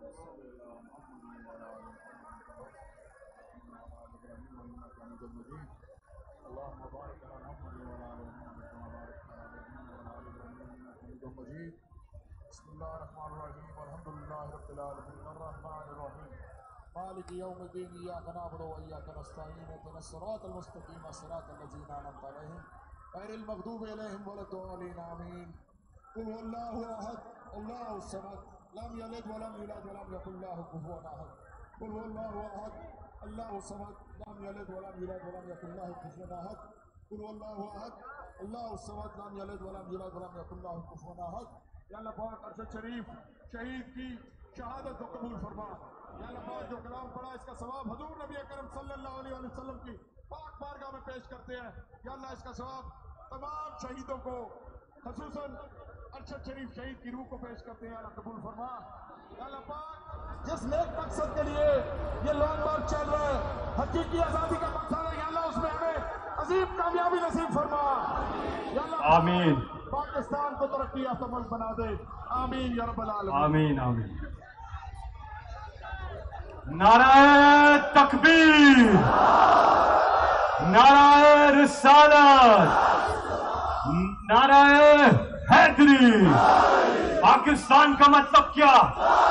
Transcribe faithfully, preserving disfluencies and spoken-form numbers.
اللهم بارك على محمد وعلى آل محمد كما باركت على إبراهيم وعلى آل إبراهيم إنك حميد مجيد. بسم الله الرحمن الرحيم والحمد لله رب العالمين الرحمن الرحيم مالك يوم الدين إياك نعبد وإياك نستعين اهدنا الصراط المستقيم صراط الذين أنعمت عليهم غير المغضوب عليهم ولا الضالين آمين. قل هو الله أحد الله الصمد لم يلد ولم يولد ولم يكن له كفوا أحد. قل هو الله أحد الله الصمد لم يلد ولم يولد ولم يكن له كفوا أحد. قل هو الله أحد الله الصمد لم يلد ولم يولد ولم يكن له كفوا أحد. یا اللہ پاک ارشد شریف شہید کی شہادت کو قبول فرما. یا اللہ پاک جو کلام پڑھا اس کا ثواب حضور نبی اکرم صلی اللہ علیہ وسلم کی پاک بارگاہ میں پیش کرتے ہیں. یا اللہ اس کا ثواب تمام شہیدوں کو خصوصاً ارشد شریف شہید کی روح کو پیش کرتے ہیں. اللہ قبول فرما. یا اللہ پاک جس نیک مقصد کے لیے یہ لانگ مارچ چل رہا ہے حقیقی آزادی کا مقصد ہے. یا اللہ اس میں ہمیں عظیم کامیابی نصیب فرما. یا اللہ آمین. پاکستان کو ترقی یافتہ ملک بنا دے. آمین یا رب العالمین. آمین آمین. نعرہ تکبیر، نعرہ رسالت، نعرہ حیدری. پاکستان کا مطلب کیا؟